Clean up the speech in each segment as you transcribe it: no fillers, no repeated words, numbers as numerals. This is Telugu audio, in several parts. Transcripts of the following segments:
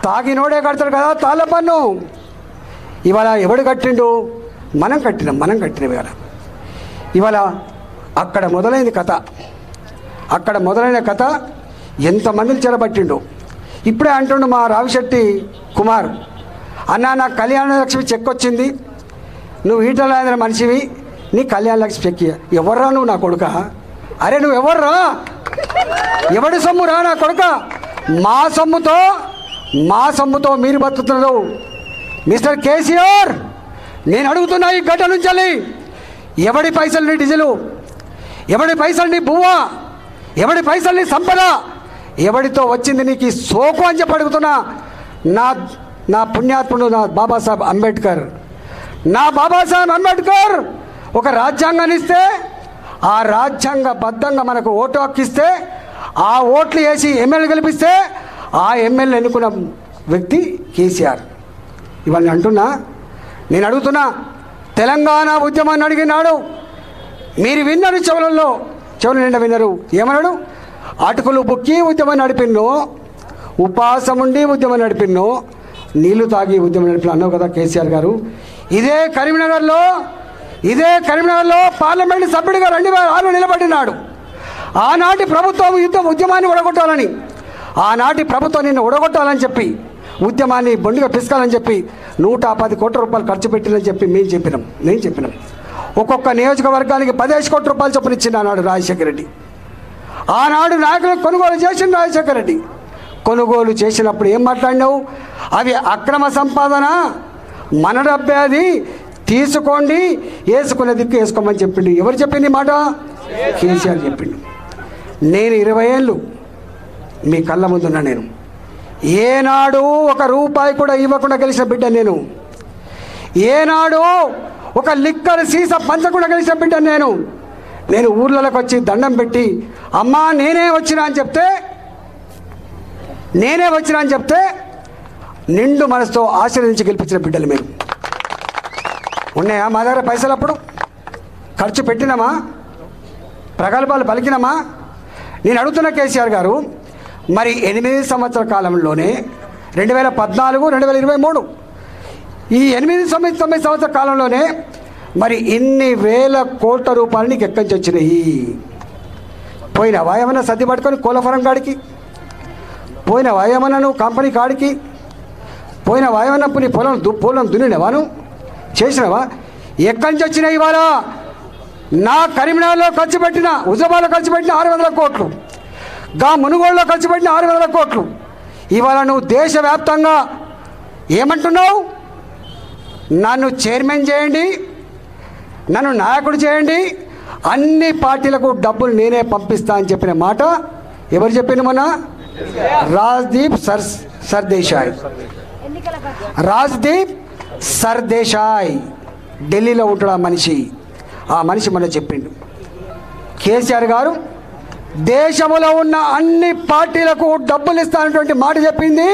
తాగినోడే కడతాడు కదా తాళ్ళ పన్ను. ఇవాళ ఎవడు కట్టిండు? మనం కట్టినాం ఇవాళ అక్కడ మొదలైన కథ ఎంతమందిని చెరబట్టిండు. ఇప్పుడే అంటుండు మా రావిశెట్టి కుమార్, అన్న నాకు కళ్యాణ లక్ష్మి చెక్ వచ్చింది, నువ్వు ఈటల మనిషివి, నీ కళ్యాణ లక్ష్మి చెక్ ఎవర్రా నువ్వు నా కొడుక? అరే నువ్వు ఎవర్రా? ఎవడి సొమ్మురా నా కొడుక? మా సొమ్ముతో మీరు బతుకుతున్నారు. మిస్టర్ కేసీఆర్, నేను అడుగుతున్నా ఈ గడ్డ నుంచి ఎవడి పైసల్ని డీజిలు, ఎవడి పైసల్ని బువ్వ, ఎవడి పైసల్ని సంపద, ఎవడితో వచ్చింది నీకు ఈ సోకు అని చెప్పి అడుగుతున్నా. నా పుణ్యాత్ముడు నా బాబాసాహెబ్ అంబేద్కర్ ఒక రాజ్యాంగాన్ని ఇస్తే, ఆ రాజ్యాంగబద్ధంగా మనకు ఓటు హక్కిస్తే, ఆ ఓట్లు వేసి ఎమ్మెల్యే గెలిపిస్తే, ఆ ఎమ్మెల్యే ఎన్నుకున్న వ్యక్తి కేసీఆర్. ఇవాళ నేను అడుగుతున్నా, తెలంగాణ ఉద్యమాన్ని అడిగినాడు, మీరు విన్నారు, చెవుల నిండా విన్నారు. ఏమన్నాడు? అటుకులు బుక్కి ఉద్యమం నడిపిన్నో, ఉపవాసం ఉండి ఉద్యమం నడిపిన్నో, నీళ్లు తాగి ఉద్యమం నడిపిన అన్నావు కదా కేసీఆర్ గారు. ఇదే కరీంనగర్లో పార్లమెంట్ సభ్యుడిగా 2006 నిలబడినాడు. ఆనాటి ప్రభుత్వం ఉద్యమాన్ని ఒడగొట్టాలని, ఆనాటి ప్రభుత్వం నిన్ను ఒడగొట్టాలని చెప్పి, ఉద్యమాన్ని బొండిగా పిసుకాలని చెప్పి 110 కోట్ల రూపాయలు ఖర్చు పెట్టిందని చెప్పి నేను చెప్పినాం. ఒక్కొక్క నియోజకవర్గానికి 15 కోట్ల రూపాయలు చొప్పున ఇచ్చింది ఆనాడు రాజశేఖర రెడ్డి. ఆనాడు నాయకులు కొనుగోలు చేసిన రాజశేఖర రెడ్డి. కొనుగోలు చేసినప్పుడు ఏం మాట్లాడినావు? అవి అక్రమ సంపాదన, మన డబ్బే, అది తీసుకోండి, వేసుకునే దిక్కు వేసుకోమని చెప్పిండు. ఎవరు చెప్పింది మాట? కేసీఆర్ చెప్పిండు. నేను 20 ఏళ్ళు మీ కళ్ళ ముందున్నా. నేను ఏనాడు ఒక రూపాయి కూడా ఇవ్వకుండా గెలిచిన బిడ్డ. ఏనాడు ఒక లిక్కర్ సీసా పంచకుండా గెలిచిన బిడ్డ. నేను ఊర్లలోకి వచ్చి దండం పెట్టి, అమ్మా నేనే వచ్చినా అని చెప్తే నిండు మనసుతో ఆశీర్వదించి గెలిపించిన బిడ్డలు మీరు. ఉన్నాయా మా దగ్గర పైసలు? అప్పుడు ఖర్చు పెట్టినామా? ప్రగల్భాలు పలికినామా? నేను అడుగుతున్న కేసీఆర్ గారు, మరి 8 సంవత్సరాల కాలంలోనే 2014, 2023 ఈ 8-9 సంవత్సరాల కాలంలోనే మరి ఇన్ని వేల కోట్ల రూపాయలు నీకు ఎక్కడి నుంచి వచ్చినాయి? పోయినావా ఏమన్నా సర్ది పట్టుకొని కోలఫరం కాడికి? పోయినావా ఏమన్నా నువ్వు కంపెనీ కాడికి? పోయినావా ఏమన్నా నీ పొలం దున్నినవా? నువ్వు చేసినావా? ఎక్కడి నుంచి వచ్చినాయి? ఇవాళ నా కరీంనగర్లో ఖర్చు పెట్టిన, హుజరాబాద్లో ఖర్చు పెట్టిన 600 కోట్లు, మునుగోడులో ఖర్చు పెట్టిన 600 కోట్లు. ఇవాళ నువ్వు దేశవ్యాప్తంగా ఏమంటున్నావు? నన్ను చైర్మన్ చేయండి, నన్ను నాయకుడు చేయండి, అన్ని పార్టీలకు డబ్బులు నేనే పంపిస్తా అని చెప్పిన మాట ఎవరు చెప్పింది? మొన్న రాజ్దీప్ సర్దేశాయ్ ఢిల్లీలో ఉంటాడు ఆ మనిషి మొన్న చెప్పిండు. కేసీఆర్ గారు దేశంలో ఉన్న అన్ని పార్టీలకు డబ్బులు ఇస్తానటువంటి మాట చెప్పింది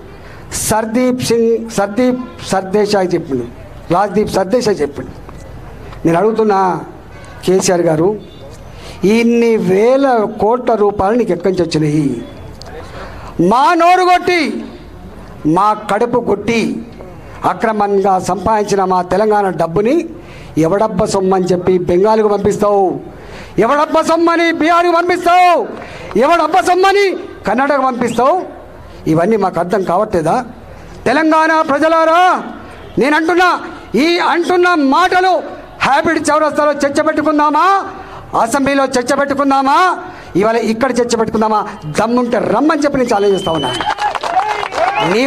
రాజ్దీప్ సర్దేశాయ్ చెప్పిండు. నేను అడుగుతున్నా కేసీఆర్ గారు, ఇన్ని వేల కోట్ల రూపాయలు నీకు ఎక్కడి నుంచి వచ్చినాయి? మా నోరు కొట్టి, మా కడుపు కొట్టి అక్రమంగా సంపాదించిన మా తెలంగాణ డబ్బుని ఎవడబ్బ సొమ్మని చెప్పి బెంగాల్కు పంపిస్తావు, ఎవడబ్బ సొమ్మని బీహార్కు పంపిస్తావు, ఎవడబ్బ సొమ్మని కర్ణాటక పంపిస్తావు? ఇవన్నీ మాకు అర్థం కావట్లేదా? తెలంగాణ ప్రజలారా, నేను అంటున్న మాటలు హ్యాబిట్ చౌరస్తాలో చర్చ పెట్టుకుందామా? అసెంబ్లీలో చర్చ పెట్టుకుందామా? ఇవాళ ఇక్కడ చర్చ పెట్టుకుందామా? దమ్ముంటే రమ్మని చెప్పి నేను ఛాలెంజ్ చేస్తా ఉన్నా. నీ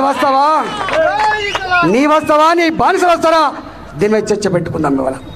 వస్తావా, నీ బానిసలు వస్తారా? దీని మీద చర్చ పెట్టుకుందాం.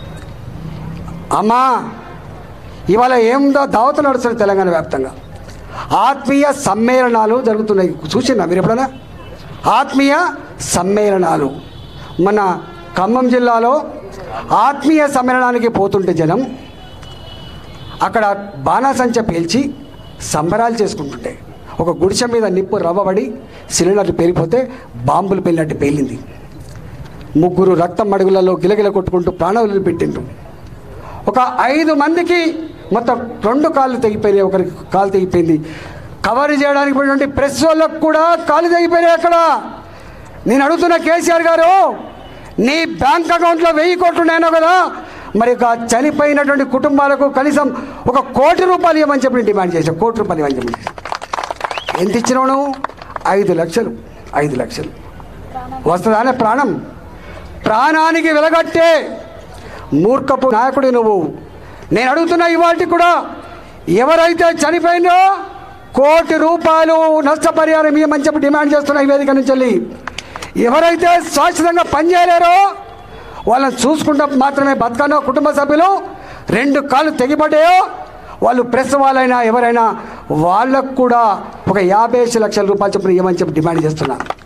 ఇవాళ ఏందో దావతులు నడుస్తున్నాయి తెలంగాణ వ్యాప్తంగా. ఆత్మీయ సమ్మేళనాలు జరుగుతున్నాయి. చూసినా మీరు ఎప్పుడైనా ఆత్మీయ సమ్మేళనాలు? మన ఖమ్మం జిల్లాలో ఆత్మీయ సమ్మేళనానికి పోతుంటే జనం అక్కడ బాణాసంచ పేల్చి సంబరాలు చేసుకుంటుంటే, ఒక గుడిసె మీద నిప్పు రవ్వబడి సిలిండర్లు పేలిపోతే బాంబులు పేలినట్టు పేలింది. 3 రక్తం మడుగులలో గిలగిల కొట్టుకుంటూ ప్రాణాలు పెట్టిండ్రు. ఒక 5 మందికి మొత్తం 2 కాళ్ళు తెగిపోయినాయి, ఒకరికి కాలు తెగిపోయింది. కవర్ చేయడానికి పోయినటువంటి ప్రెస్ వాళ్ళకు కూడా కాలు తెగిపోయినాయి. అక్కడ నేను అడుగుతున్న కేసీఆర్ గారు, నీ బ్యాంక్ అకౌంట్లో 1000 కోట్లు ఉన్నాయో కదా, మరి ఒక చనిపోయినటువంటి కుటుంబాలకు కనీసం 1 కోటి రూపాయలు ఇవ్వమని చెప్పి డిమాండ్ చేశాను. 1 కోటి రూపాయలు ఇవ్వని చెప్పి ఎంత ఇచ్చినావు నువ్వు? 5 లక్షలు. 5 లక్షలు వస్తుందానే ప్రాణం? ప్రాణానికి వెలగట్టే మూర్ఖపు నాయకుడు నువ్వు. నేను అడుగుతున్నా ఇవాళ కూడా, ఎవరైతే చనిపోయిందో 1 కోటి రూపాయలు నష్టపరిహారం ఇవ్వమని చెప్పి డిమాండ్ చేస్తున్న ఈ వేదిక నుంచి వెళ్ళి, ఎవరైతే శాశ్వతంగా పనిచేయలేరో వాళ్ళని చూసుకుంటూ మాత్రమే బతకనో కుటుంబ సభ్యులు 2 కాళ్ళు తెగిపడ్డాయో వాళ్ళు ప్రెస్ వాళ్ళైనా ఎవరైనా వాళ్ళకు కూడా ఒక 50 లక్షల రూపాయలు చొప్పున ఇవ్వమని చెప్పి డిమాండ్ చేస్తున్నా.